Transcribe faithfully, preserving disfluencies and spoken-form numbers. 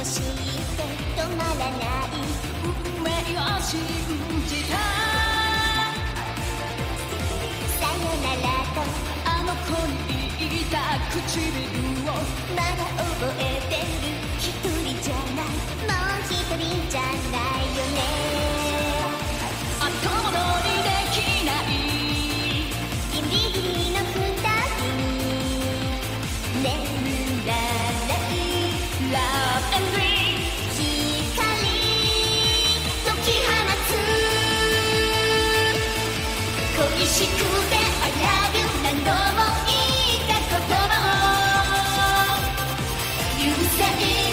して止まらない運命を信じたさよならとあの子に言った唇をまだ覚えてる一人じゃないもう一人じゃないよね後戻りできないギリギリの二人眠らない Love and Dream 光解き放つ恋しくて I love you 何度も言った言葉を許せ